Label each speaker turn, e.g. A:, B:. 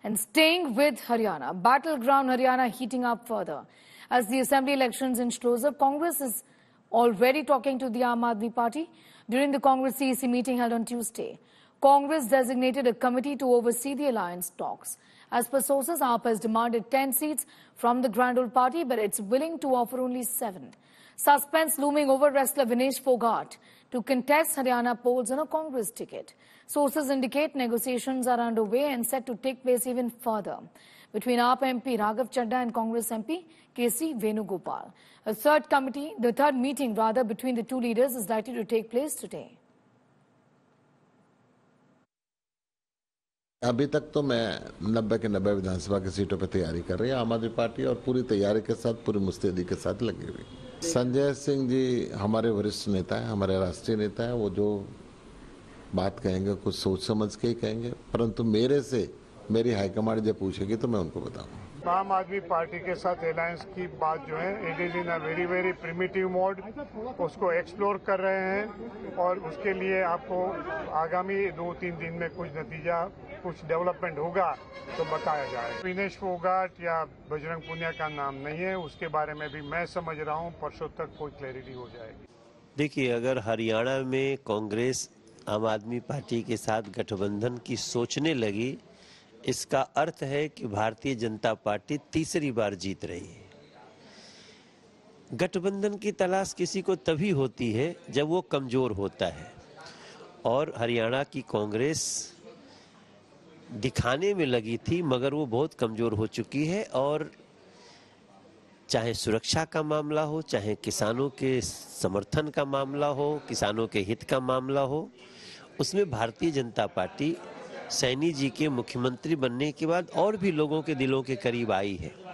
A: And staying with Haryana, battleground Haryana heating up further. As the assembly elections inch closer, Congress is already talking to the Aam Aadmi Party. During the Congress CEC meeting held on Tuesday, Congress designated a committee to oversee the alliance talks. As per sources, AAP has demanded 10 seats from the Grand Old Party, but it's willing to offer only 7. Suspense looming over wrestler Vinesh Fogart to contest Haryana polls on a Congress ticket. Sources indicate negotiations are underway and set to take place even further between AAP MP Raghav Chadha and Congress MP KC Venugopal. The third meeting between the two leaders is likely to take place today.
B: अभी तक तो मैं 90 के 90 विधानसभा की सीटों पर तैयारी कर रही है आम आदमी पार्टी और पूरी तैयारी के साथ पूरी मुस्तैदी के साथ लगी हुई। संजय सिंह जी हमारे वरिष्ठ नेता हैं, हमारे राष्ट्रीय नेता हैं। वो जो बात कहेंगे कुछ सोच समझ के ही कहेंगे, परंतु मेरे से मेरी हाईकमांड जब पूछेगी तो मैं उनको बताऊंगा।
C: आम आदमी पार्टी के साथ अलायंस की बात जो है it is in a very very primitive mode, उसको एक्सप्लोर कर रहे हैं और उसके लिए आपको आगामी 2-3 दिन में कुछ नतीजा कुछ डेवलपमेंट होगा तो बताया जाए। विनेश फोगाट या बजरंग पुनिया का नाम नहीं है, उसके बारे में भी मैं समझ रहा हूँ परसों तक कोई क्लैरिटी हो जाएगी।
D: देखिए, अगर हरियाणा में कांग्रेस आम आदमी पार्टी के साथ गठबंधन की सोचने लगी, इसका अर्थ है कि भारतीय जनता पार्टी तीसरी बार जीत रही है। गठबंधन की तलाश किसी को तभी होती है जब वो कमजोर होता है, और हरियाणा की कांग्रेस दिखाने में लगी थी मगर वो बहुत कमजोर हो चुकी है। और चाहे सुरक्षा का मामला हो, चाहे किसानों के समर्थन का मामला हो, किसानों के हित का मामला हो, उसमें भारतीय जनता पार्टी सैनी जी के मुख्यमंत्री बनने के बाद और भी लोगों के दिलों के करीब आई है।